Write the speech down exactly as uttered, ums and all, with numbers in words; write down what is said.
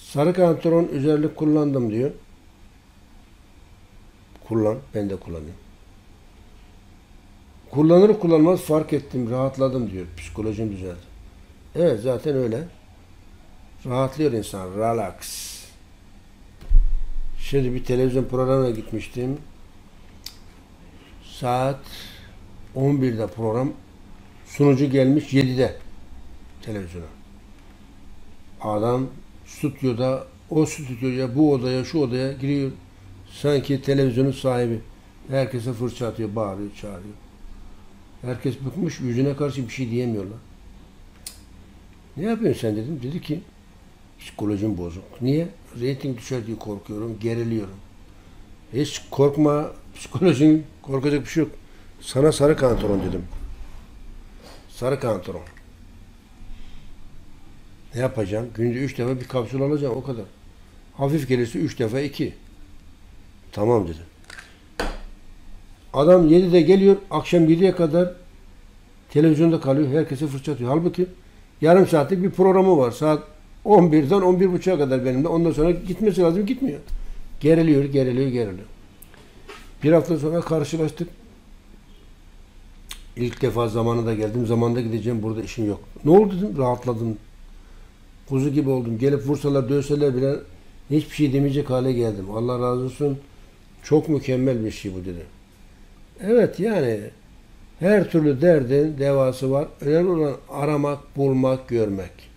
Sarı kantaron özellik kullandım diyor. Kullan. Ben de kullanıyorum. Kullanır kullanmaz fark ettim, rahatladım diyor. Psikolojim düzeldi. Evet, zaten öyle. Rahatlıyor insan. Relax. Şimdi bir televizyon programına gitmiştim. Saat on birde program. Sunucu gelmiş yedide televizyona. Adam stüdyoda, o stüdyoya, bu odaya, şu odaya giriyor. Sanki televizyonun sahibi. Herkese fırça atıyor, bağırıyor, çağırıyor. Herkes bıkmış, yüzüne karşı bir şey diyemiyorlar. Ne yapıyorsun sen dedim. Dedi ki psikolojim bozuk. Niye? Reyting düşer diye korkuyorum, geriliyorum. Hiç korkma, psikolojin korkacak bir şey yok. Sana sarı kantaron dedim. Sarı kantaron. Ne yapacaksın? Günde üç defa bir kapsül alacaksın, o kadar. Hafif gelirse üç defa iki. Tamam dedi. Adam yedide geliyor, akşam yediye kadar televizyonda kalıyor, herkese fırça atıyor. Halbuki yarım saatlik bir programı var. Saat on birden on bir buçuğa kadar benimle. Ondan sonra gitmesi lazım, gitmiyor. Geriliyor, geriliyor, geriliyor. Bir hafta sonra karşılaştık. İlk defa zamanında geldim. Zamanında gideceğim, burada işin yok. Ne oldu dedim, rahatladım. Kuzu gibi oldum. Gelip vursalar, dövseler bile hiçbir şey demeyecek hale geldim. Allah razı olsun. Çok mükemmel bir şey bu dedi. Evet, yani her türlü derdin devası var. Önemli olan aramak, bulmak, görmek.